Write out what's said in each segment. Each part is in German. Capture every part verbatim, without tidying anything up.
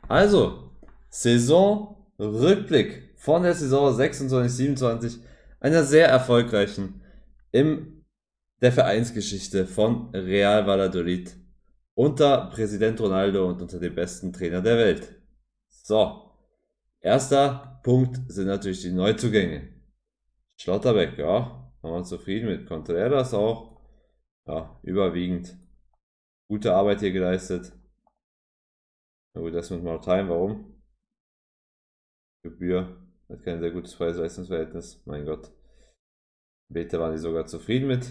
Also, Saisonrückblick von der Saison sechsundzwanzig siebenundzwanzig, einer sehr erfolgreichen in der Vereinsgeschichte von Real Valladolid unter Präsident Ronaldo und unter dem besten Trainer der Welt. So, erster Punkt sind natürlich die Neuzugänge. Schlotterbeck, ja, waren wir zufrieden mit. Contreras auch, ja, überwiegend gute Arbeit hier geleistet. Na gut, das mit Martijn, warum? Gebühr, hat kein sehr gutes Preis-Leistungs-Verhältnis, mein Gott. Bete waren die sogar zufrieden mit.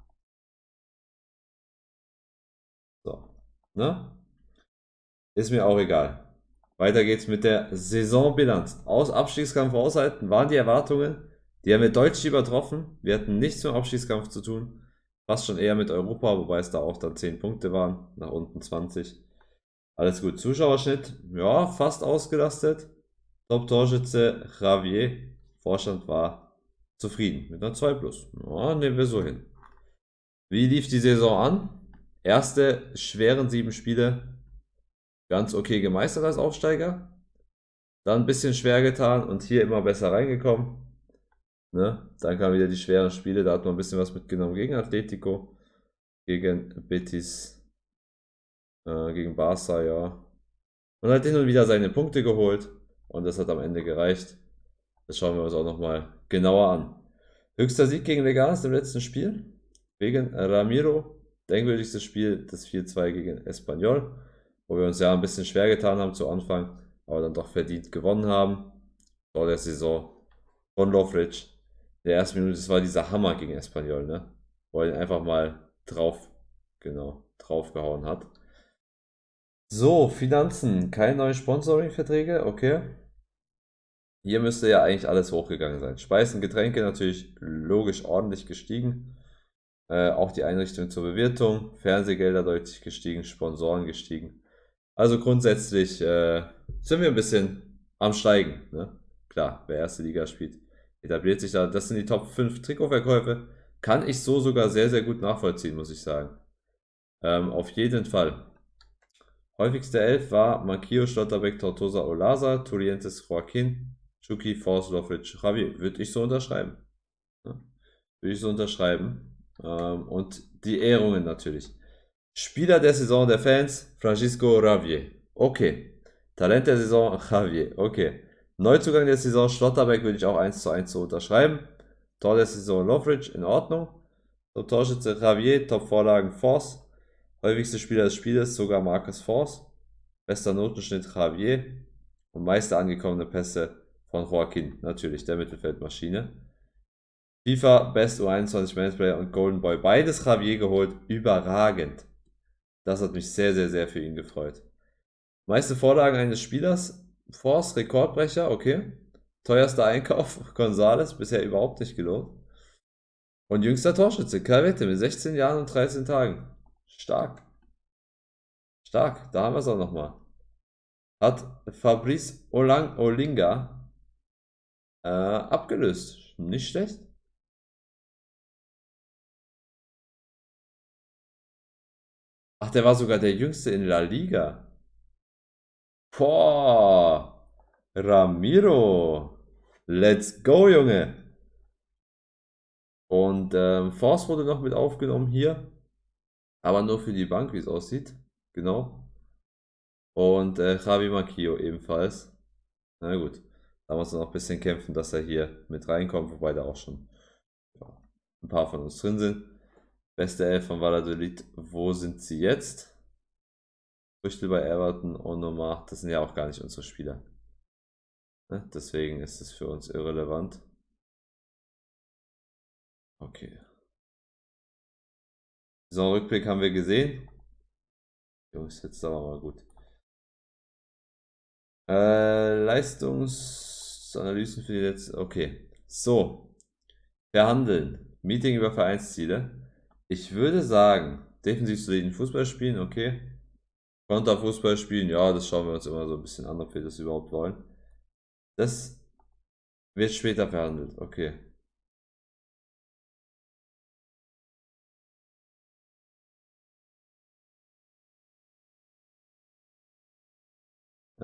So, ne? Ist mir auch egal. Weiter geht's mit der Saisonbilanz. Aus Abstiegskampf aushalten waren die Erwartungen. Die haben wir deutlich übertroffen. Wir hatten nichts mit dem Abstiegskampf zu tun. Fast schon eher mit Europa, wobei es da auch dann zehn Punkte waren. Nach unten zwanzig. Alles gut. Zuschauerschnitt, ja, fast ausgelastet. Top-Torschütze Javier. Vorstand war zufrieden mit einer zwei plus. Ja, nehmen wir so hin. Wie lief die Saison an? Erste schweren sieben Spiele ganz okay gemeistert als Aufsteiger. Dann ein bisschen schwer getan und hier immer besser reingekommen. Ne? Dann kamen wieder die schweren Spiele, da hat man ein bisschen was mitgenommen gegen Atletico, gegen Betis, äh, gegen Barca, ja. Und hat hin und wieder seine Punkte geholt und das hat am Ende gereicht. Das schauen wir uns auch nochmal genauer an. Höchster Sieg gegen Leganes im letzten Spiel, wegen Ramiro. Denkwürdigstes Spiel, das vier zwei gegen Espanyol, wo wir uns ja ein bisschen schwer getan haben zu Anfang, aber dann doch verdient gewonnen haben. Vor der Saison von Lovric. In der ersten Minute, das war dieser Hammer gegen Espanyol, ne? Wo er ihn einfach mal drauf, genau, draufgehauen hat. So, Finanzen, keine neuen Sponsoring-Verträge, okay. Hier müsste ja eigentlich alles hochgegangen sein. Speisen, Getränke natürlich logisch ordentlich gestiegen. Äh, auch die Einrichtung zur Bewirtung, Fernsehgelder deutlich gestiegen, Sponsoren gestiegen. Also grundsätzlich äh, sind wir ein bisschen am Steigen. Ne? Klar, wer erste Liga spielt, etabliert sich da. Das sind die Top fünf Trikotverkäufe. Kann ich so sogar sehr, sehr gut nachvollziehen, muss ich sagen. Ähm, auf jeden Fall. Häufigste Elf war Marquillo, Schlotterbeck, Tortosa, Olaza, Turientes, Joaquin, Chucky, Force, Lovric, Javi. Würde ich so unterschreiben. Ne? Würde ich so unterschreiben. Ähm, und die Ehrungen natürlich. Spieler der Saison der Fans, Francisco Javier. Okay. Talent der Saison, Javier. Okay. Neuzugang der Saison, Schlotterbeck würde ich auch eins zu eins so unterschreiben. Tor der Saison, Lovric, in Ordnung. Top-Torschütze, Javier. Top-Vorlagen, Force. Häufigste Spieler des Spieles, sogar Marcus Force. Bester Notenschnitt, Javier. Und meiste angekommene Pässe von Joaquin. Natürlich, der Mittelfeldmaschine. FIFA, Best U einundzwanzig Manplayer und Golden Boy. Beides Javier geholt. Überragend. Das hat mich sehr, sehr, sehr für ihn gefreut. Meiste Vorlagen eines Spielers. Force, Rekordbrecher, okay. Teuerster Einkauf, Gonzales, bisher überhaupt nicht gelohnt. Und jüngster Torschütze, Calvete mit sechzehn Jahren und dreizehn Tagen. Stark. Stark, da haben wir es auch nochmal. Hat Fabrice Olang Olinga äh, abgelöst. Nicht schlecht. Ach, der war sogar der jüngste in La Liga. Boah, Ramiro. Let's go, Junge. Und ähm, Force wurde noch mit aufgenommen hier. Aber nur für die Bank, wie es aussieht. Genau. Und äh, Javi Marquillo ebenfalls. Na gut. Da muss man noch ein bisschen kämpfen, dass er hier mit reinkommt, wobei da auch schon ja, ein paar von uns drin sind. Beste Elf von Valladolid. Wo sind sie jetzt? Früchte bei Everton und Nomar. Das sind ja auch gar nicht unsere Spieler. Ne? Deswegen ist es für uns irrelevant. Okay. Saisonrückblick haben wir gesehen. Jungs, jetzt aber mal gut. Äh, Leistungsanalysen für die letzte. Okay. So. Verhandeln. Meeting über Vereinsziele. Ich würde sagen, defensiv soliden Fußball spielen, okay. Konterfußball spielen, ja, das schauen wir uns immer so ein bisschen an, ob wir das überhaupt wollen. Das wird später verhandelt, okay.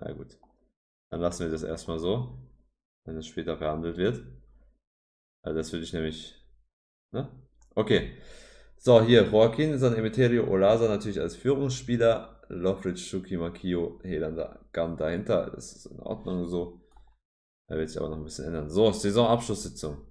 Na gut. Dann lassen wir das erstmal so, wenn es später verhandelt wird. Also das würde ich nämlich. Ne? Okay. So, hier, Joaquin San Emeterio Olaza natürlich als Führungsspieler. Lofric, Shuki, Makio, Helanda, Gam dahinter. Das ist in Ordnung so. Da wird sich aber noch ein bisschen ändern. So, Saisonabschlusssitzung.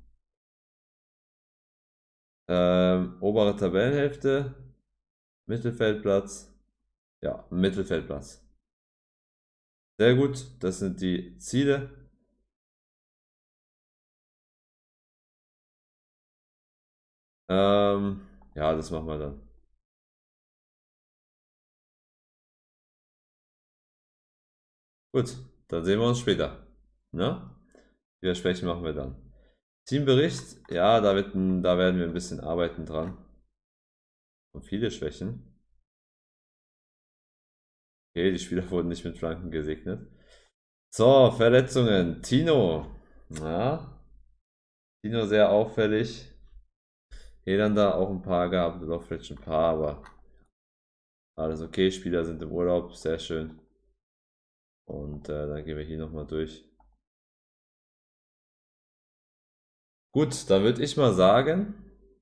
Ähm, obere Tabellenhälfte. Mittelfeldplatz. Ja, Mittelfeldplatz. Sehr gut, das sind die Ziele. Ähm, ja, das machen wir dann. Gut, dann sehen wir uns später. Ne? Die Versprechen machen wir dann. Teambericht, ja, da, wird, ein- da werden wir ein bisschen arbeiten dran. Und viele Schwächen. Okay, die Spieler wurden nicht mit Flanken gesegnet. So, Verletzungen. Tino. Ja, Tino sehr auffällig. Elanda auch ein paar gehabt, Lofric ein paar, aber alles okay. Spieler sind im Urlaub, sehr schön. Und äh, dann gehen wir hier nochmal durch. Gut, dann würde ich mal sagen,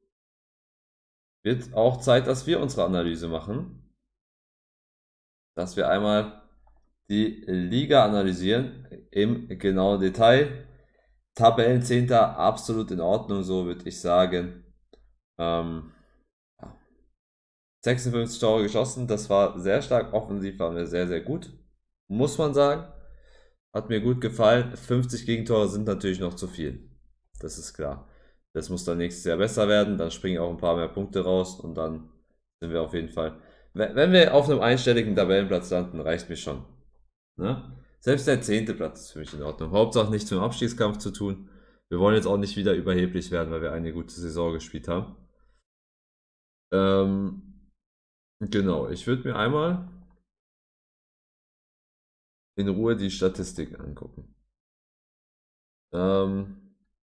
wird auch Zeit, dass wir unsere Analyse machen. Dass wir einmal die Liga analysieren im genauen Detail. Tabellenzehnter, absolut in Ordnung, so würde ich sagen. Ähm, ja. sechsundfünfzig Tore geschossen, das war sehr stark. Offensiv waren wir sehr, sehr gut, muss man sagen. Hat mir gut gefallen. fünfzig Gegentore sind natürlich noch zu viel. Das ist klar. Das muss dann nächstes Jahr besser werden. Dann springen auch ein paar mehr Punkte raus und dann sind wir auf jeden Fall. Wenn wir auf einem einstelligen Tabellenplatz landen, reicht mir schon. Ne? Selbst der zehnte Platz ist für mich in Ordnung. Hauptsache nichts mit dem Abstiegskampf zu tun. Wir wollen jetzt auch nicht wieder überheblich werden, weil wir eine gute Saison gespielt haben. Ähm, genau, ich würde mir einmal in Ruhe die Statistiken angucken. Ähm,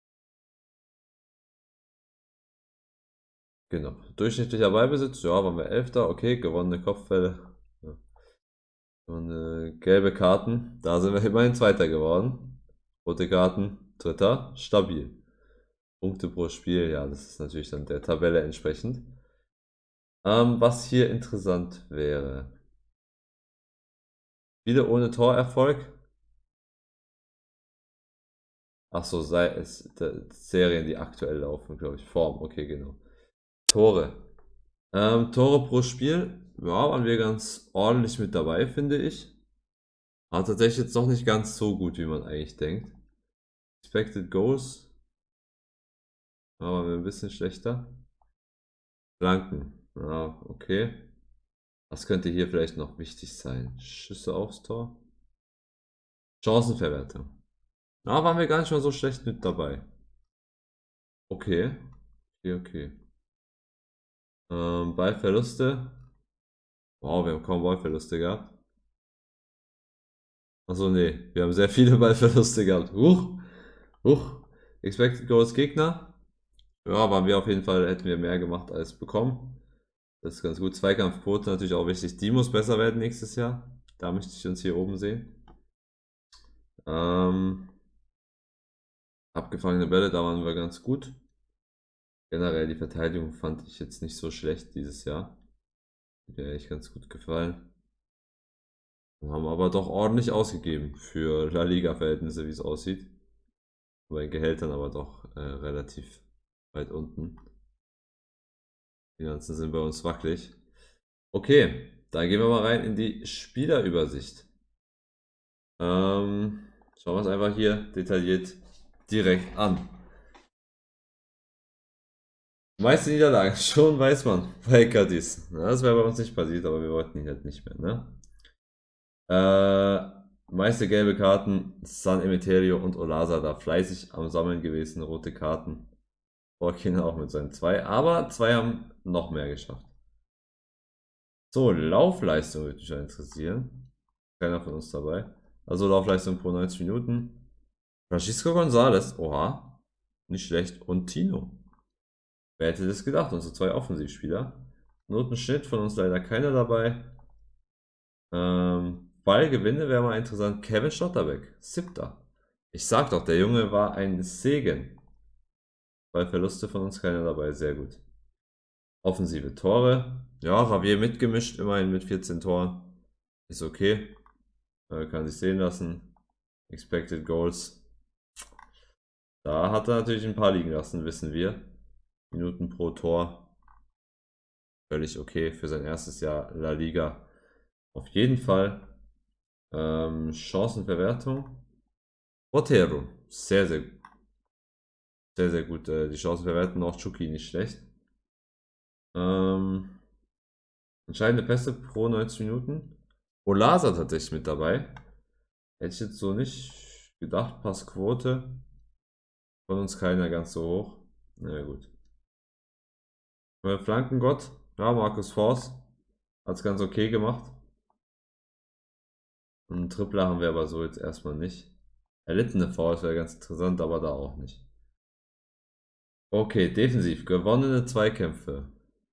genau, durchschnittlicher Ballbesitz, ja, waren wir Elfter, okay, gewonnene Kopfbälle. Ja. Und äh, gelbe Karten, da sind wir immerhin Zweiter geworden. Rote Karten, Dritter, stabil. Punkte pro Spiel, ja, das ist natürlich dann der Tabelle entsprechend. Ähm, was hier interessant wäre. Spiele ohne Torerfolg. Achso, sei es der, Serien, die aktuell laufen, glaube ich. Form, okay, genau. Tore. Ähm, Tore pro Spiel, ja, waren wir ganz ordentlich mit dabei, finde ich. Aber tatsächlich jetzt doch nicht ganz so gut, wie man eigentlich denkt. Expected Goals, ja, waren wir ein bisschen schlechter. Flanken, ja, okay. Was könnte hier vielleicht noch wichtig sein? Schüsse aufs Tor. Chancenverwertung. Da waren wir gar nicht mal so schlecht mit dabei. Okay, okay, okay. Ähm, Ballverluste. Wow, wir haben kaum Ballverluste gehabt. Achso, nee, wir haben sehr viele Ballverluste gehabt. Huch, huch. Expected Goals Gegner. Ja, waren wir auf jeden Fall, hätten wir mehr gemacht als bekommen. Das ist ganz gut. Zweikampfquote natürlich auch wichtig. Die muss besser werden nächstes Jahr. Da möchte ich uns hier oben sehen. Ähm, abgefangene Bälle, da waren wir ganz gut. Generell die Verteidigung fand ich jetzt nicht so schlecht dieses Jahr. Hat mir echt ganz gut gefallen. Wir haben aber doch ordentlich ausgegeben für La Liga-Verhältnisse, wie es aussieht. Bei den Gehältern aber doch äh, relativ weit unten. Die Finanzen sind bei uns wackelig. Okay, dann gehen wir mal rein in die Spielerübersicht. Ähm, schauen wir uns einfach hier detailliert direkt an. Meiste Niederlagen, schon weiß man bei Cadiz. Das wäre bei uns nicht passiert, aber wir wollten ihn halt nicht mehr, ne? Äh, meiste gelbe Karten, San Emeterio und Olaza da fleißig am Sammeln gewesen, rote Karten. Joaquin auch mit seinen zwei, aber zwei haben noch mehr geschafft. So, Laufleistung würde mich ja interessieren. Keiner von uns dabei. Also Laufleistung pro neunzig Minuten. Francisco González, oha, nicht schlecht. Und Tino. Wer hätte das gedacht? Unsere zwei Offensivspieler. Notenschnitt von uns leider keiner dabei. Ähm, Ballgewinne wäre mal interessant. Kevin Schlotterbeck, siebter. Ich sag doch, der Junge war ein Segen. Bei Verluste von uns keiner dabei, sehr gut. Offensive Tore. Ja, Javier mitgemischt, immerhin mit vierzehn Toren. Ist okay. Äh, kann sich sehen lassen. Expected Goals. Da hat er natürlich ein paar liegen lassen, wissen wir. Minuten pro Tor. Völlig okay für sein erstes Jahr La Liga. Auf jeden Fall. Ähm, Chancenverwertung. Otero. Sehr, sehr, sehr, sehr gut. Äh, die Chancen verwerten, auch Chucky nicht schlecht. Ähm, entscheidende Pässe pro neunzig Minuten. Olasa tatsächlich mit dabei. Hätte ich jetzt so nicht gedacht. Passquote. Von uns keiner ganz so hoch. Na ja, gut. Äh, Flankengott. Ja, Markus Forss. Hat es ganz okay gemacht. Einen Tripler haben wir aber so jetzt erstmal nicht. Erlittene Fouls wäre ganz interessant, aber da auch nicht. Okay, defensiv. Gewonnene Zweikämpfe.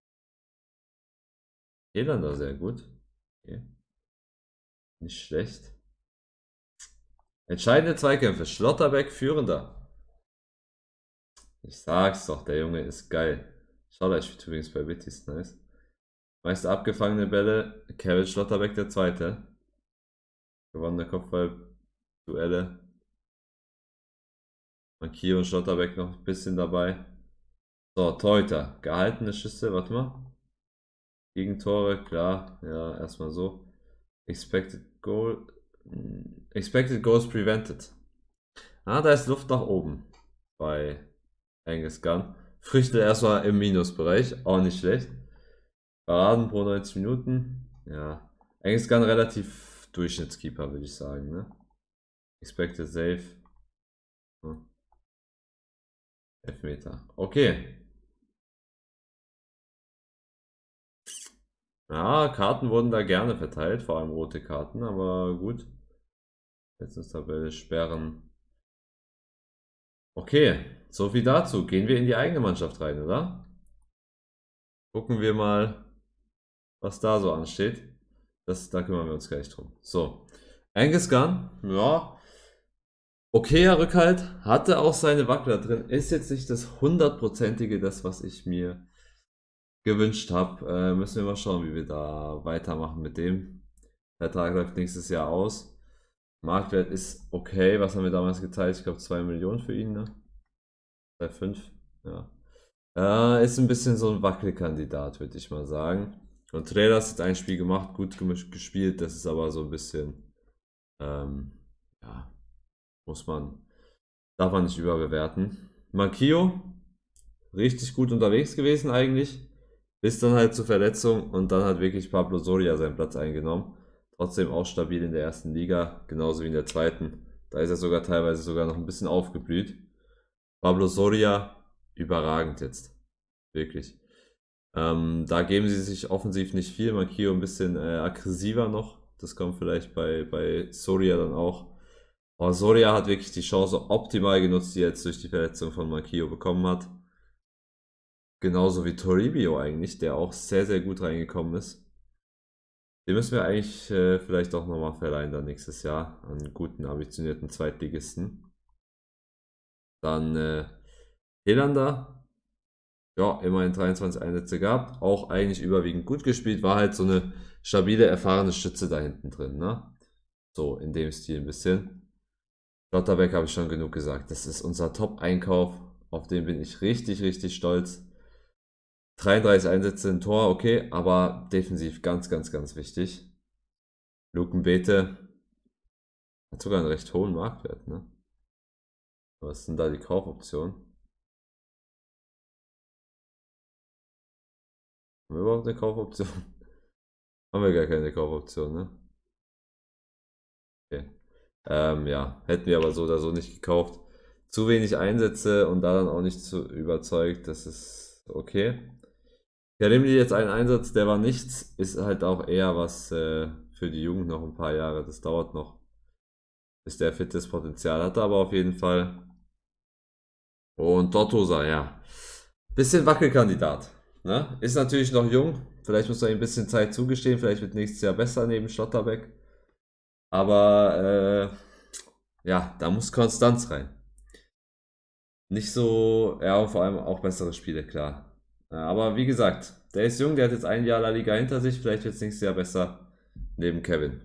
Irlander sehr gut. Okay. Nicht schlecht. Entscheidende Zweikämpfe. Schlotterbeck führender. Ich sag's doch, der Junge ist geil. Schaut euch spielt übrigens bei Betis, nice. Meiste abgefangene Bälle. Kevin Schlotterbeck der Zweite. Gewonnene Kopfballduelle. Markier und Schlotterbeck noch ein bisschen dabei. So, Torhüter. Gehaltene Schüsse, warte mal. Gegentore, klar. Ja, erstmal so. Expected Goal. Expected Goals Prevented. Ah, da ist Luft nach oben. Bei Angus Gunn. Früchte erstmal im Minusbereich. Auch nicht schlecht. Paraden pro neunzig Minuten. Ja. Angus Gunn relativ Durchschnittskeeper, würde ich sagen. Ne? Expected Save. Hm. Elfmeter. Okay. Ja, Karten wurden da gerne verteilt, vor allem rote Karten, aber gut. Letztenstabelle sperren. Okay, so viel dazu. Gehen wir in die eigene Mannschaft rein, oder? Gucken wir mal, was da so ansteht. Das, da kümmern wir uns gleich drum. So, Angus Gunn, ja. Okayer Rückhalt, hatte auch seine Wackler drin. Ist jetzt nicht das hundertprozentige, das was ich mir gewünscht habe. Äh, müssen wir mal schauen, wie wir da weitermachen mit dem. Der Vertrag läuft nächstes Jahr aus. Marktwert ist okay. Was haben wir damals geteilt? Ich glaube zwei Millionen für ihn, ne? zwei Komma fünf, ja. Äh, ist ein bisschen so ein Wackelkandidat, würde ich mal sagen. Und Contreras hat ein Spiel gemacht, gut gespielt. Das ist aber so ein bisschen, ähm, ja, muss man, darf man nicht überbewerten. Marquillo, richtig gut unterwegs gewesen eigentlich. Bis dann halt zur Verletzung und dann hat wirklich Pablo Soria seinen Platz eingenommen. Trotzdem auch stabil in der ersten Liga, genauso wie in der zweiten. Da ist er sogar teilweise sogar noch ein bisschen aufgeblüht. Pablo Soria, überragend jetzt. Wirklich. Ähm, da geben sie sich offensiv nicht viel. Marquillo ein bisschen äh, aggressiver noch. Das kommt vielleicht bei, bei Soria dann auch. Aber Soria hat wirklich die Chance optimal genutzt, die er jetzt durch die Verletzung von Marquillo bekommen hat. Genauso wie Toribio eigentlich, der auch sehr, sehr gut reingekommen ist. Den müssen wir eigentlich äh, vielleicht auch nochmal verleihen dann nächstes Jahr an guten, ambitionierten Zweitligisten. Dann äh, Helander, ja, immerhin dreiundzwanzig Einsätze gehabt, auch eigentlich überwiegend gut gespielt, war halt so eine stabile, erfahrene Stütze da hinten drin, ne? So, in dem Stil ein bisschen. Schlotterbeck habe ich schon genug gesagt, das ist unser Top-Einkauf, auf den bin ich richtig, richtig stolz. dreiunddreißig Einsätze im Tor, okay, aber defensiv ganz, ganz, ganz wichtig. Lukenbete hat sogar einen recht hohen Marktwert, ne? Was sind da die Kaufoptionen? Haben wir überhaupt eine Kaufoption? Haben wir gar keine Kaufoption, ne? Okay. Ähm, ja, hätten wir aber so oder so nicht gekauft. Zu wenig Einsätze und da dann auch nicht zu überzeugt, das ist okay. Ja, nehmen die jetzt einen Einsatz, der war nichts, ist halt auch eher was äh, für die Jugend noch ein paar Jahre. Das dauert noch, bis der fittes Potenzial hatte, aber auf jeden Fall. Und Tortosa, ja. Bisschen Wackelkandidat. Ne? Ist natürlich noch jung. Vielleicht muss man ihm ein bisschen Zeit zugestehen. Vielleicht wird nächstes Jahr besser neben Schlotterbeck. Aber äh, ja, da muss Konstanz rein. Nicht so, ja, und vor allem auch bessere Spiele, klar. Ja, aber wie gesagt, der ist jung, der hat jetzt ein Jahr La Liga hinter sich, vielleicht wird es nächstes Jahr besser neben Kevin.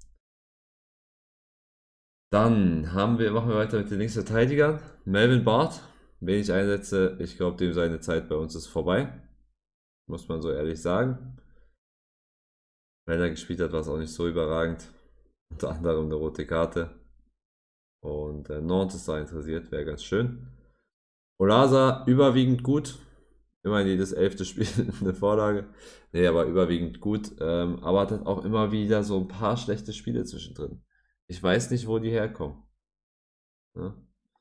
Dann haben wir, machen wir weiter mit den Linksverteidigern. Melvin Barth, wenig Einsätze, ich glaube, dem seine Zeit bei uns ist vorbei. Muss man so ehrlich sagen. Wenn er gespielt hat, war es auch nicht so überragend. Unter anderem eine rote Karte. Und äh, Nantes ist da interessiert, wäre ganz schön. Olaza überwiegend gut. Immerhin jedes elfte Spiel eine Vorlage. Nee, aber überwiegend gut. Ähm, aber hat halt auch immer wieder so ein paar schlechte Spiele zwischendrin. Ich weiß nicht, wo die herkommen. Ne?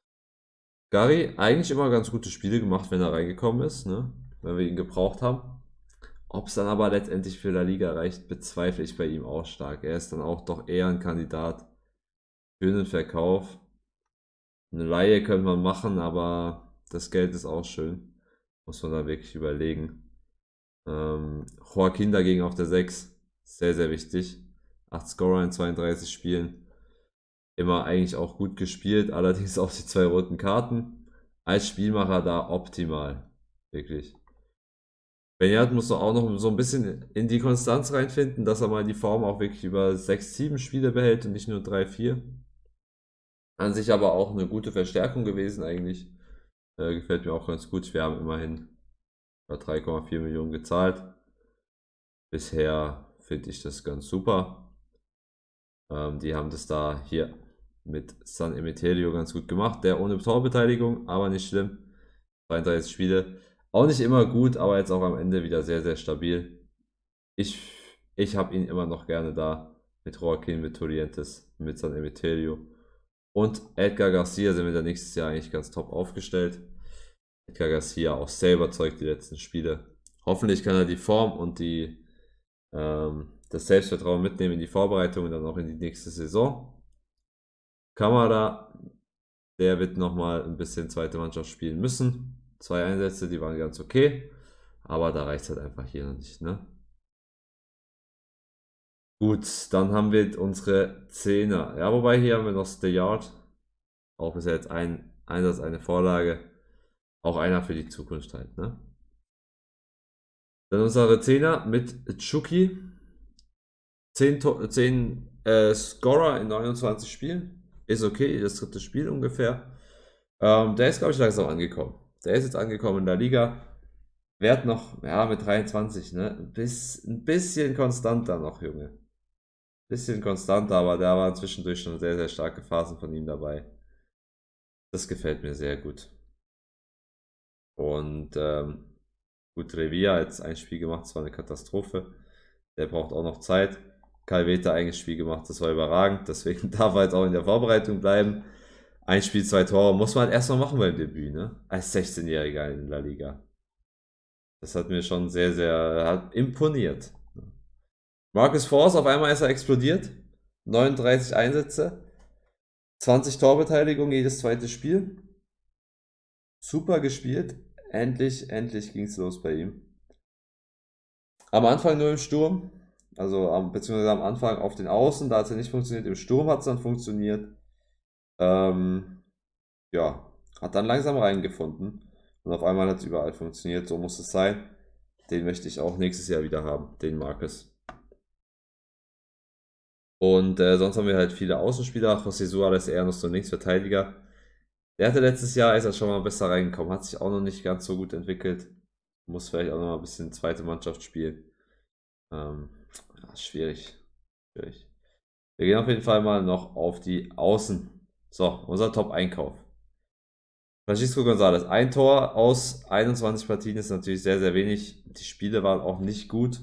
Gary, eigentlich immer ganz gute Spiele gemacht, wenn er reingekommen ist, ne? Wenn wir ihn gebraucht haben. Ob es dann aber letztendlich für La Liga reicht, bezweifle ich bei ihm auch stark. Er ist dann auch doch eher ein Kandidat für einen Verkauf. Eine Leihe könnte man machen, aber das Geld ist auch schön. Muss man da wirklich überlegen. Ähm, Joaquin dagegen auf der sechs. Sehr, sehr wichtig. acht Scorer in zweiunddreißig Spielen. Immer eigentlich auch gut gespielt, allerdings auch die zwei roten Karten. Als Spielmacher da optimal. Wirklich. Benjat muss doch auch noch so ein bisschen in die Konstanz reinfinden, dass er mal die Form auch wirklich über sechs, sieben Spiele behält und nicht nur drei, vier. An sich aber auch eine gute Verstärkung gewesen eigentlich. Äh, gefällt mir auch ganz gut. Wir haben immerhin drei Komma vier Millionen gezahlt. Bisher finde ich das ganz super. Ähm, die haben das da hier mit San Emeterio ganz gut gemacht. Der ohne Torbeteiligung, aber nicht schlimm. zweiunddreißig Spiele. Auch nicht immer gut, aber jetzt auch am Ende wieder sehr, sehr stabil. Ich, ich habe ihn immer noch gerne da. Mit Joaquin, mit Torientes, mit San Emeterio. Und Edgar Garcia sind wir da nächstes Jahr eigentlich ganz top aufgestellt. Edgar Garcia auch sehr überzeugt die letzten Spiele. Hoffentlich kann er die Form und die, ähm, das Selbstvertrauen mitnehmen in die Vorbereitung und dann auch in die nächste Saison. Kamada, der wird nochmal ein bisschen zweite Mannschaft spielen müssen. Zwei Einsätze, die waren ganz okay. Aber da reicht es halt einfach hier noch nicht, ne? Gut, dann haben wir unsere Zehner. Ja, wobei hier haben wir noch The Yard. Auch bis jetzt ein Einsatz, eine Vorlage. Auch einer für die Zukunft halt, ne? Dann unsere Zehner mit Chucky. zehn, zehn äh, Scorer in neunundzwanzig Spielen. Ist okay, das dritte Spiel ungefähr. Ähm, der ist, glaube ich, langsam angekommen. Der ist jetzt angekommen in der Liga. Wert noch, ja, mit dreiundzwanzig, ne? Bis, ein bisschen konstanter noch, Junge. Bisschen konstanter, aber da waren zwischendurch schon sehr, sehr starke Phasen von ihm dabei. Das gefällt mir sehr gut. Und ähm, gut, Revia hat jetzt ein Spiel gemacht, das war eine Katastrophe. Der braucht auch noch Zeit. Calvete ein Spiel gemacht, das war überragend. Deswegen darf er jetzt auch in der Vorbereitung bleiben. Ein Spiel, zwei Tore muss man halt erstmal machen beim Debüt, ne? Als sechzehnjähriger in der Liga. Das hat mir schon sehr, sehr hat imponiert. Marcus Force, auf einmal ist er explodiert. neununddreißig Einsätze. zwanzig Torbeteiligung jedes zweite Spiel. Super gespielt. Endlich, endlich ging es los bei ihm. Am Anfang nur im Sturm. Also am, beziehungsweise am Anfang auf den Außen, da hat es ja nicht funktioniert. Im Sturm hat es dann funktioniert. Ähm, ja, hat dann langsam reingefunden. Und auf einmal hat es überall funktioniert. So muss es sein. Den möchte ich auch nächstes Jahr wieder haben, den Marcus. Und äh, sonst haben wir halt viele Außenspieler. José Suárez eher noch so ein Linksverteidiger. Der hatte letztes Jahr, ist er schon mal besser reingekommen. Hat sich auch noch nicht ganz so gut entwickelt. Muss vielleicht auch noch mal ein bisschen zweite Mannschaft spielen. Ähm, ja, schwierig. Schwierig. Wir gehen auf jeden Fall mal noch auf die Außen. So, unser Top-Einkauf. Francisco González. Ein Tor aus einundzwanzig Partien ist natürlich sehr, sehr wenig. Die Spiele waren auch nicht gut.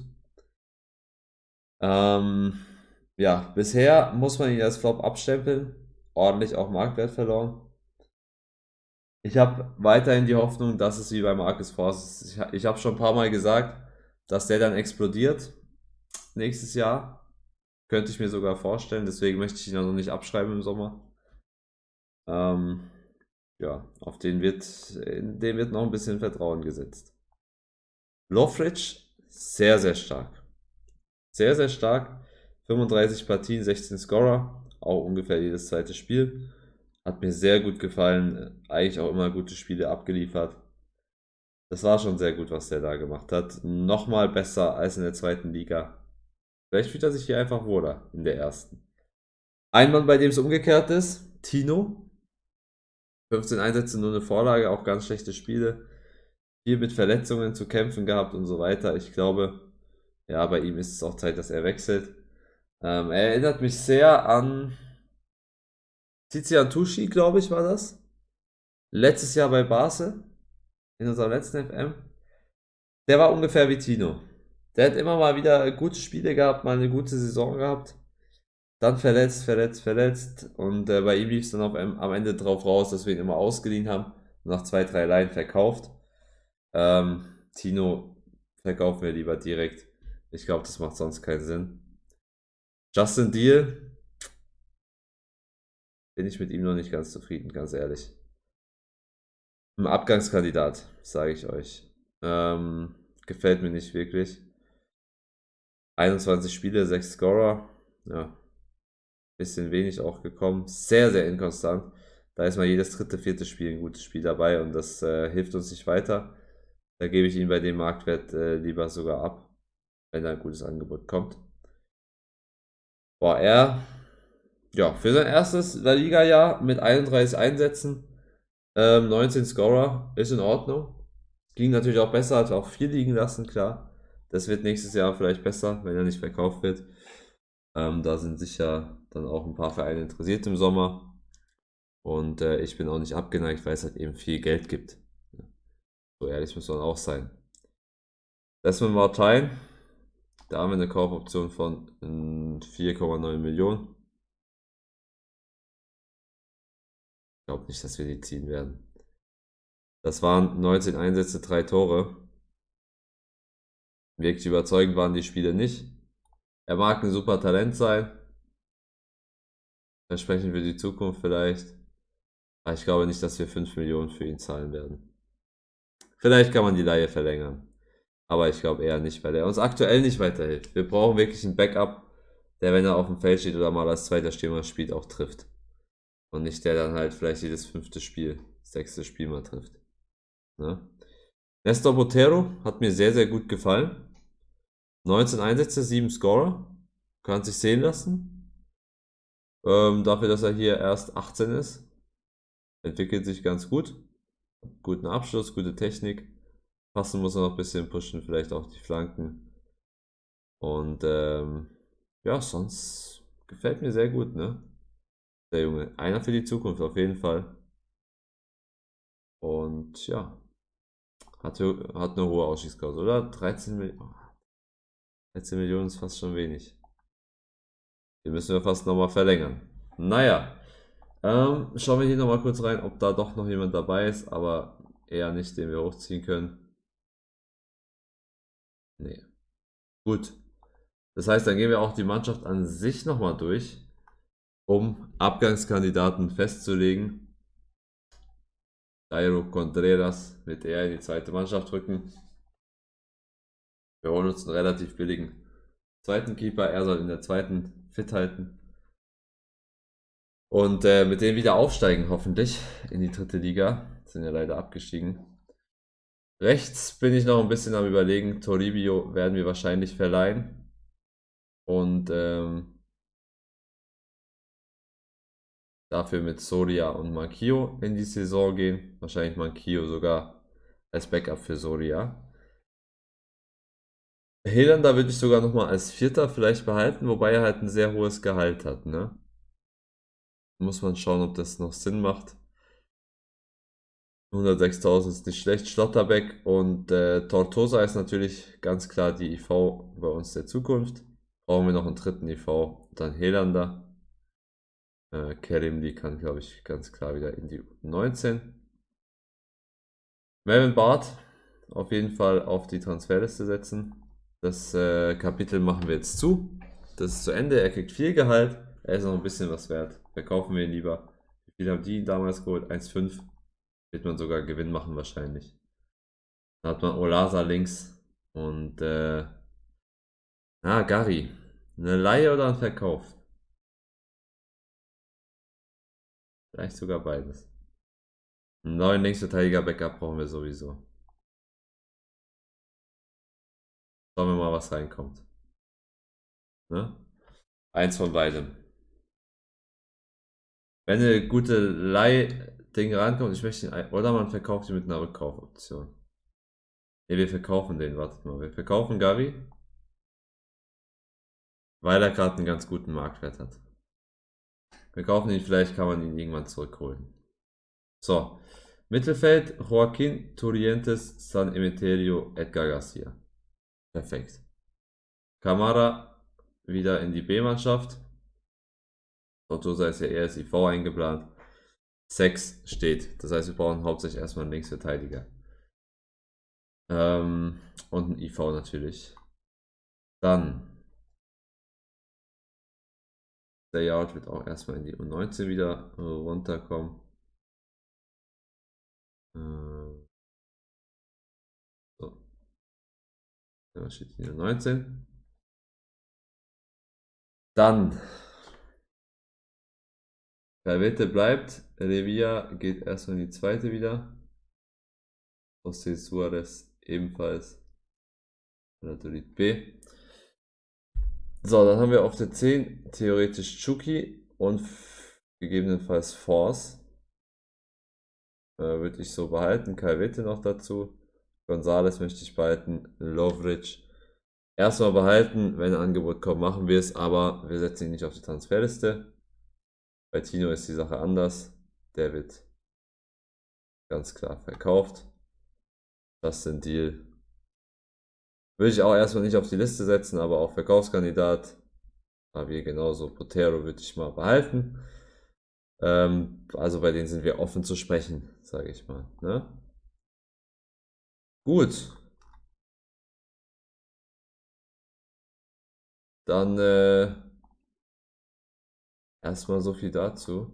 Ähm, ja, bisher muss man ihn als Flop abstempeln. Ordentlich auch Marktwert verloren. Ich habe weiterhin die Hoffnung, dass es wie bei Marcus Force ist. Ich, ich habe schon ein paar Mal gesagt, dass der dann explodiert nächstes Jahr. Könnte ich mir sogar vorstellen. Deswegen möchte ich ihn auch noch nicht abschreiben im Sommer. Ähm, ja, auf den wird, in den wird noch ein bisschen Vertrauen gesetzt. Lofridge, sehr, sehr stark. Sehr, sehr stark. fünfunddreißig Partien, sechzehn Scorer, auch ungefähr jedes zweite Spiel. Hat mir sehr gut gefallen, eigentlich auch immer gute Spiele abgeliefert. Das war schon sehr gut, was der da gemacht hat. Nochmal besser als in der zweiten Liga. Vielleicht fühlt er sich hier einfach wohler in der ersten. Ein Mann, bei dem es umgekehrt ist, Tino. fünfzehn Einsätze, nur eine Vorlage, auch ganz schlechte Spiele. Viel mit Verletzungen zu kämpfen gehabt und so weiter. Ich glaube, ja, bei ihm ist es auch Zeit, dass er wechselt. Ähm, er erinnert mich sehr an Tizian Tucci, glaube ich, war das. Letztes Jahr bei Basel, in unserem letzten F M. Der war ungefähr wie Tino. Der hat immer mal wieder gute Spiele gehabt, mal eine gute Saison gehabt. Dann verletzt, verletzt, verletzt. Und äh, bei ihm lief es dann auf, am Ende drauf raus, dass wir ihn immer ausgeliehen haben und nach zwei, drei Leihen verkauft. Ähm, Tino verkaufen wir lieber direkt. Ich glaube, das macht sonst keinen Sinn. Justin Deal bin ich mit ihm noch nicht ganz zufrieden, ganz ehrlich. Ein Abgangskandidat, sage ich euch. Ähm, gefällt mir nicht wirklich. einundzwanzig Spiele, sechs Scorer. Ja, bisschen wenig auch gekommen. Sehr, sehr inkonstant. Da ist mal jedes dritte, vierte Spiel ein gutes Spiel dabei und das äh, hilft uns nicht weiter. Da gebe ich ihn bei dem Marktwert äh, lieber sogar ab, wenn da ein gutes Angebot kommt. Boah, er, ja, für sein erstes La Liga-Jahr mit einunddreißig Einsätzen, ähm, neunzehn Scorer, ist in Ordnung. Ging natürlich auch besser, hat auch viel liegen lassen, klar. Das wird nächstes Jahr vielleicht besser, wenn er nicht verkauft wird. Ähm, da sind sicher dann auch ein paar Vereine interessiert im Sommer. Und äh, ich bin auch nicht abgeneigt, weil es halt eben viel Geld gibt. So ehrlich muss man auch sein. Desmond Martin, da haben wir eine Kaufoption von vier Komma neun Millionen. Ich glaube nicht, dass wir die ziehen werden. Das waren neunzehn Einsätze, drei Tore. Wirklich überzeugend waren die Spiele nicht. Er mag ein super Talent sein. Versprechen für die Zukunft vielleicht. Aber ich glaube nicht, dass wir fünf Millionen für ihn zahlen werden. Vielleicht kann man die Leihe verlängern. Aber ich glaube eher nicht, weil er uns aktuell nicht weiterhilft. Wir brauchen wirklich einen Backup, der, wenn er auf dem Feld steht oder mal als zweiter Stürmer spielt, auch trifft. Und nicht der dann halt vielleicht jedes fünfte Spiel, sechste Spiel mal trifft. Ne? Nestor Botero hat mir sehr, sehr gut gefallen. neunzehn Einsätze, sieben Scorer. Kann sich sehen lassen. Ähm, dafür, dass er hier erst achtzehn ist. Entwickelt sich ganz gut. Guten Abschluss, gute Technik. Passen muss er noch ein bisschen pushen, vielleicht auch die Flanken. Und ähm, ja, sonst gefällt mir sehr gut, ne? Der Junge. Einer für die Zukunft auf jeden Fall. Und ja, hat, hat eine hohe Ausstiegsklausel, oder? dreizehn Millionen. dreizehn Millionen ist fast schon wenig. Den müssen wir fast nochmal verlängern. Naja, ähm, schauen wir hier nochmal kurz rein, ob da doch noch jemand dabei ist, aber eher nicht, den wir hochziehen können. Nee. Gut. Das heißt, dann gehen wir auch die Mannschaft an sich nochmal durch, um Abgangskandidaten festzulegen. Dairo Contreras wird er in die zweite Mannschaft rücken. Wir holen uns einen relativ billigen zweiten Keeper. Er soll in der zweiten fit halten. Und äh, mit dem wieder aufsteigen, hoffentlich, in die dritte Liga. Sind ja leider abgestiegen. Rechts bin ich noch ein bisschen am Überlegen. Toribio werden wir wahrscheinlich verleihen. Und ähm, dafür mit Soria und Mankio in die Saison gehen. Wahrscheinlich Mankio sogar als Backup für Soria. Helander würde ich sogar nochmal als Vierter vielleicht behalten, wobei er halt ein sehr hohes Gehalt hat, ne? Muss man schauen, ob das noch Sinn macht. hundertsechstausend ist nicht schlecht. Schlotterbeck und äh, Tortosa ist natürlich ganz klar die I V bei uns der Zukunft. Brauchen wir noch einen dritten I V, dann Helander. Äh, Kerim, die kann, glaube ich, ganz klar wieder in die U neunzehn. Melvin Barth auf jeden Fall auf die Transferliste setzen. Das äh, Kapitel machen wir jetzt zu. Das ist zu Ende. Er kriegt viel Gehalt. Er ist noch ein bisschen was wert. Verkaufen wir ihn lieber. Wie viel haben die damals geholt? eins Komma fünf. Wird man sogar Gewinn machen wahrscheinlich. Dann hat man Olasa links. Und äh, ah, Gary. Eine Leihe oder ein Verkauf? Vielleicht sogar beides. Einen neuen Linksverteidiger Backup brauchen wir sowieso. Schauen wir mal, was reinkommt. Ne? Eins von beidem. Wenn eine gute Leih-Ding rankommt, ich möchte ihn, oder man verkauft ihn mit einer Rückkaufoption. Ne, wir verkaufen den, wartet mal. Wir verkaufen Gavi, weil er gerade einen ganz guten Marktwert hat. Wir kaufen ihn, vielleicht kann man ihn irgendwann zurückholen. So, Mittelfeld, Joaquin, Turientes, San Emeterio, Edgar Garcia. Perfekt. Kamara wieder in die B-Mannschaft. Tortosa ist ja eher als I V eingeplant. sechs steht. Das heißt, wir brauchen hauptsächlich erstmal einen Linksverteidiger. Ähm, und ein I V natürlich. Dann. Der Yard wird auch erstmal in die U neunzehn wieder runterkommen. Ähm, so. Da steht hier neunzehn. Dann. Calvete bleibt. Revilla geht erstmal in die zweite wieder. José Suarez ebenfalls. Valladolid B. So, dann haben wir auf der zehn theoretisch Chucky und gegebenenfalls Force. Äh, würde ich so behalten. Calvete noch dazu. Gonzales möchte ich behalten. Lovric. Erstmal behalten. Wenn ein Angebot kommt, machen wir es. Aber wir setzen ihn nicht auf die Transferliste. Bei Tino ist die Sache anders. Der wird ganz klar verkauft. Das ist ein Deal. Würde ich auch erstmal nicht auf die Liste setzen, aber auch Verkaufskandidat. Aber hier genauso. Potero würde ich mal behalten. Ähm, also bei denen sind wir offen zu sprechen, sage ich mal. Ne? Gut. Dann äh, erstmal so viel dazu.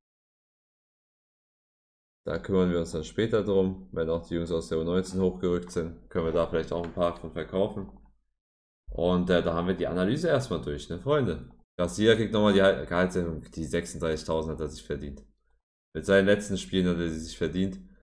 Da kümmern wir uns dann später drum. Wenn auch die Jungs aus der U neunzehn hochgerückt sind, können wir da vielleicht auch ein paar von verkaufen. Und äh, da haben wir die Analyse erstmal durch, ne, Freunde? Garcia kriegt nochmal die Gehaltserhöhung. Die sechsunddreißigtausend hat er sich verdient. Mit seinen letzten Spielen hat er sie sich verdient.